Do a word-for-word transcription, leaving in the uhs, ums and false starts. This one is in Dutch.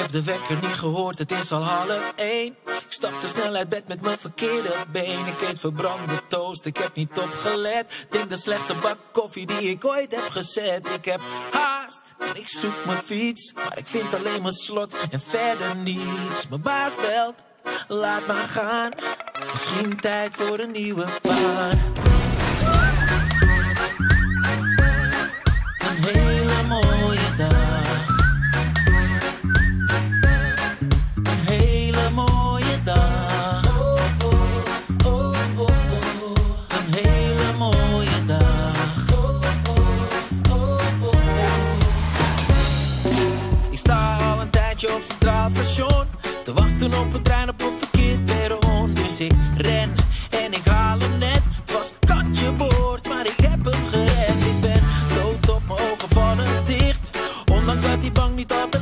heb de wekker niet gehoord, het is al half één. Ik stapte snel uit bed met mijn verkeerde been. Ik eet verbrande toast, ik heb niet opgelet. Drink de slechtste bak koffie die ik ooit heb gezet. Ik heb haast, en ik zoek mijn fiets, maar ik vind alleen mijn slot en verder niets. Mijn baas belt, laat maar gaan. Misschien tijd voor een nieuwe baan. Een hele mooie dag. Een hele mooie dag. Oh, oh, oh, oh, oh. Een hele mooie dag. Oh, oh, oh, oh, oh. Ik sta al een tijdje op Centraal Station te wachten op een trein op een verkeerd perron. Dus ik ren en ik haal hem net. Het was kantje boord, maar ik heb hem gered. Ik ben bloot op mijn ogen vallen dicht, ondanks dat die bank niet op